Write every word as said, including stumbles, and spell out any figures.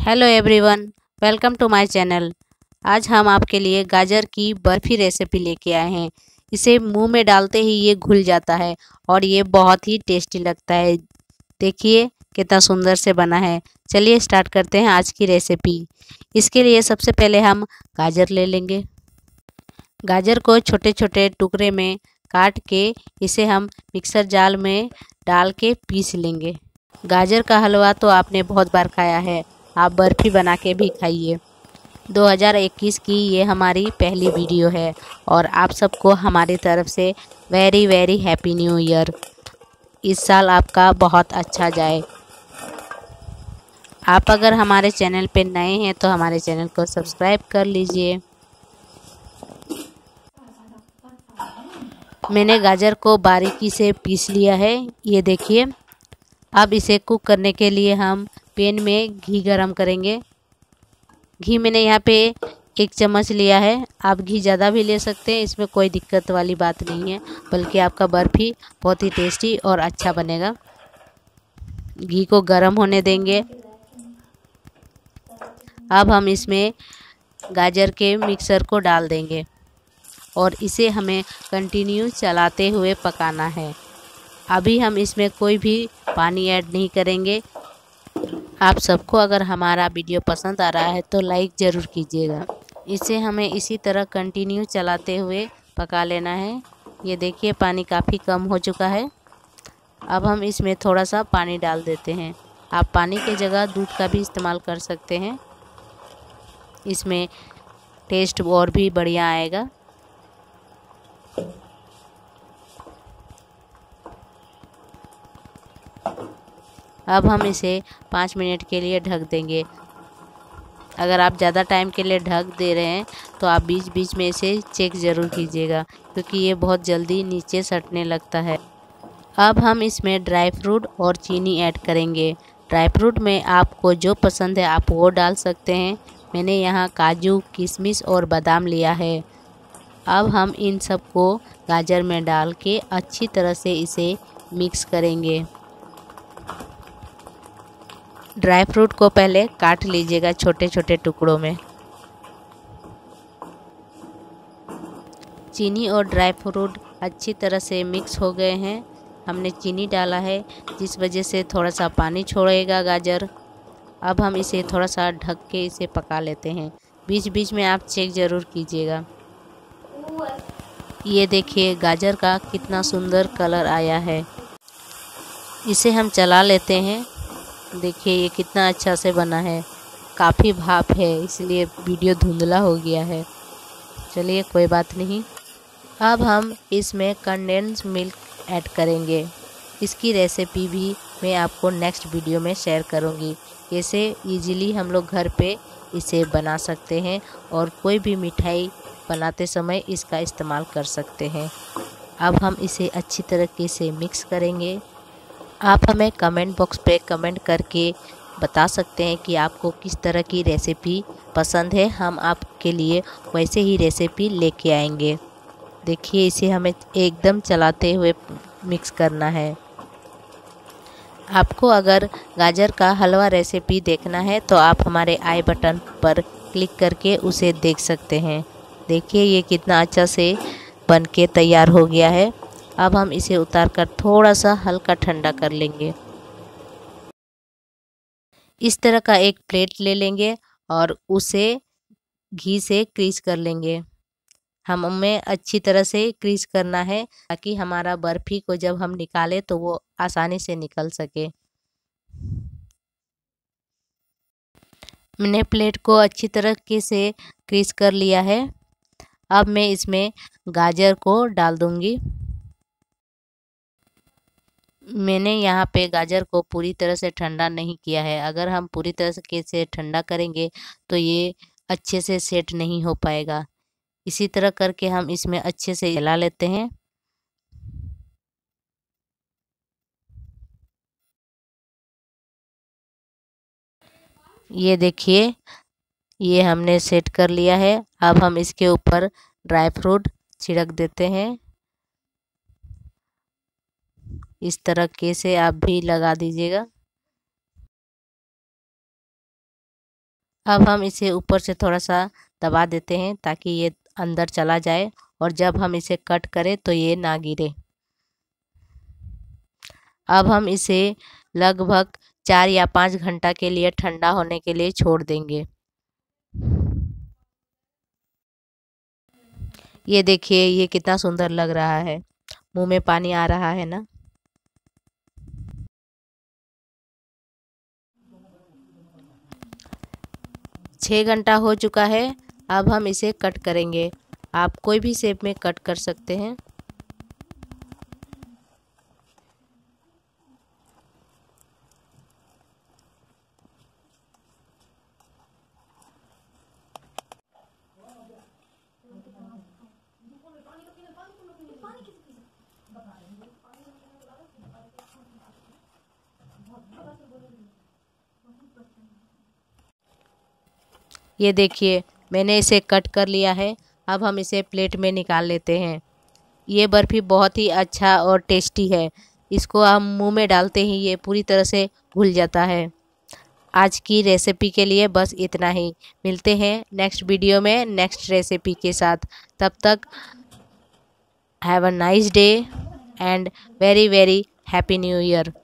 Hello everyone, welcome to my channel. आज हम आपके लिए गाजर की बर्फ़ी रेसिपी लेके आए हैं। इसे मुंह में डालते ही ये घुल जाता है और ये बहुत ही टेस्टी लगता है। देखिए कितना सुंदर से बना है। चलिए स्टार्ट करते हैं आज की रेसिपी। इसके लिए सबसे पहले हम गाजर ले लेंगे। गाजर को छोटे छोटे टुकड़े में काट के इसे हम मिक्सर जार में डाल के पीस लेंगे। गाजर का हलवा तो आपने बहुत बार खाया है, आप बर्फ़ी बना के भी खाइए। दो हज़ार इक्कीस की ये हमारी पहली वीडियो है और आप सबको हमारी तरफ से very very happy new year. इस साल आपका बहुत अच्छा जाए। आप अगर हमारे चैनल पे नए हैं तो हमारे चैनल को सब्सक्राइब कर लीजिए। मैंने गाजर को बारीकी से पीस लिया है, ये देखिए। अब इसे कुक करने के लिए हम पैन में घी गरम करेंगे। घी मैंने यहाँ पे एक चम्मच लिया है। आप घी ज़्यादा भी ले सकते हैं, इसमें कोई दिक्कत वाली बात नहीं है, बल्कि आपका बर्फ़ी बहुत ही टेस्टी और अच्छा बनेगा। घी को गरम होने देंगे। अब हम इसमें गाजर के मिक्सर को डाल देंगे और इसे हमें कंटिन्यू चलाते हुए पकाना है। अभी हम इसमें कोई भी पानी ऐड नहीं करेंगे। आप सबको अगर हमारा वीडियो पसंद आ रहा है तो लाइक ज़रूर कीजिएगा। इसे हमें इसी तरह कंटिन्यू चलाते हुए पका लेना है। ये देखिए पानी काफ़ी कम हो चुका है। अब हम इसमें थोड़ा सा पानी डाल देते हैं। आप पानी की जगह दूध का भी इस्तेमाल कर सकते हैं, इसमें टेस्ट और भी बढ़िया आएगा। अब हम इसे पाँच मिनट के लिए ढक देंगे। अगर आप ज़्यादा टाइम के लिए ढक दे रहे हैं तो आप बीच बीच में इसे चेक ज़रूर कीजिएगा, क्योंकि ये बहुत जल्दी नीचे सटने लगता है। अब हम इसमें ड्राई फ्रूट और चीनी ऐड करेंगे। ड्राई फ्रूट में आपको जो पसंद है आप वो डाल सकते हैं। मैंने यहाँ काजू, किशमिश और बादाम लिया है। अब हम इन सबको गाजर में डाल के अच्छी तरह से इसे मिक्स करेंगे। ड्राई फ्रूट को पहले काट लीजिएगा छोटे छोटे टुकड़ों में। चीनी और ड्राई फ्रूट अच्छी तरह से मिक्स हो गए हैं। हमने चीनी डाला है, जिस वजह से थोड़ा सा पानी छोड़ेगा गाजर। अब हम इसे थोड़ा सा ढक के इसे पका लेते हैं। बीच बीच में आप चेक ज़रूर कीजिएगा। ये देखिए गाजर का कितना सुंदर कलर आया है। इसे हम चला लेते हैं। देखिए ये कितना अच्छा से बना है। काफ़ी भाप है इसलिए वीडियो धुंधला हो गया है। चलिए कोई बात नहीं। अब हम इसमें कंडेंस मिल्क ऐड करेंगे। इसकी रेसिपी भी मैं आपको नेक्स्ट वीडियो में शेयर करूंगी। कैसे इजीली हम लोग घर पे इसे बना सकते हैं और कोई भी मिठाई बनाते समय इसका इस्तेमाल कर सकते हैं। अब हम इसे अच्छी तरीके से मिक्स करेंगे। आप हमें कमेंट बॉक्स पे कमेंट करके बता सकते हैं कि आपको किस तरह की रेसिपी पसंद है। हम आपके लिए वैसे ही रेसिपी लेके आएंगे। देखिए इसे हमें एकदम चलाते हुए मिक्स करना है। आपको अगर गाजर का हलवा रेसिपी देखना है तो आप हमारे आई बटन पर क्लिक करके उसे देख सकते हैं। देखिए ये कितना अच्छा से बन के तैयार हो गया है। अब हम इसे उतार कर थोड़ा सा हल्का ठंडा कर लेंगे। इस तरह का एक प्लेट ले लेंगे और उसे घी से क्रीज कर लेंगे। हमें अच्छी तरह से क्रीज करना है ताकि हमारा बर्फ़ी को जब हम निकालें तो वो आसानी से निकल सके। मैंने प्लेट को अच्छी तरीके से क्रीज कर लिया है। अब मैं इसमें गाजर को डाल दूंगी। मैंने यहाँ पे गाजर को पूरी तरह से ठंडा नहीं किया है। अगर हम पूरी तरह से ठंडा करेंगे तो ये अच्छे से सेट नहीं हो पाएगा। इसी तरह करके हम इसमें अच्छे से हिला लेते हैं। ये देखिए ये हमने सेट कर लिया है। अब हम इसके ऊपर ड्राई फ्रूट छिड़क देते हैं। इस तरह से आप भी लगा दीजिएगा। अब हम इसे ऊपर से थोड़ा सा दबा देते हैं ताकि ये अंदर चला जाए और जब हम इसे कट करें तो ये ना गिरे। अब हम इसे लगभग चार या पाँच घंटा के लिए ठंडा होने के लिए छोड़ देंगे। ये देखिए ये कितना सुंदर लग रहा है, मुंह में पानी आ रहा है ना। छः घंटा हो चुका है। अब हम इसे कट करेंगे। आप कोई भी शेप में कट कर सकते हैं। ये देखिए मैंने इसे कट कर लिया है। अब हम इसे प्लेट में निकाल लेते हैं। ये बर्फ़ी बहुत ही अच्छा और टेस्टी है। इसको हम मुंह में डालते ही ये पूरी तरह से घुल जाता है। आज की रेसिपी के लिए बस इतना ही। मिलते हैं नेक्स्ट वीडियो में नेक्स्ट रेसिपी के साथ। तब तक have a nice day and very very happy new year.